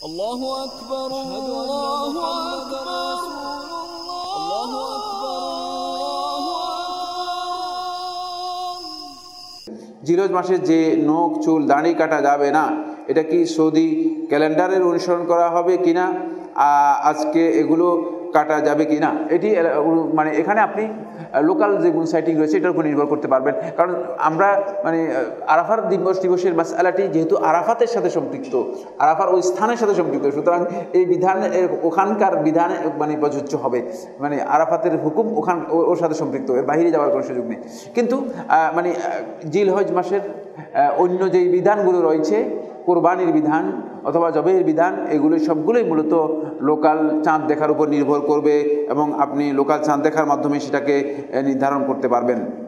الله أكبر الله أكبر الله أكبر। জিলহজ মাসে যে নখ চুল দাড়ি কাটা যাবে না, এটা কি সৌদি ক্যালেন্ডারের অনুসরণ করা হবে কিনা, আজকে এগুলো কাটা যাবে কিনা, এটি মানে এখানে আপনি লোকাল যে সাইটিং রয়েছে এটার উপর নির্ভর করতে পারবেন। কারণ আমরা মানে আরাফার দিবসের মাসআলাটি যেহেতু আরাফাতের সাথে সম্পৃক্ত, আরাফার ওই স্থানের সাথে সম্পৃক্ত, সুতরাং এই বিধান ওখানকার বিধান মানে প্রযোজ্য হবে, মানে আরাফাতের হুকুম ওর সাথে সম্পৃক্ত, এর বাইরে যাওয়ার কোনো সুযোগ নেই। কিন্তু মানে জিলহজ মাসের অন্য যেই বিধানগুলো রয়েছে, কোরবানির বিধান অথবা জবের বিধান, এগুলো সবগুলোই মূলত লোকাল চাঁদ দেখার উপর নির্ভর করবে এবং আপনি লোকাল চাঁদ দেখার মাধ্যমে সেটাকে নির্ধারণ করতে পারবেন।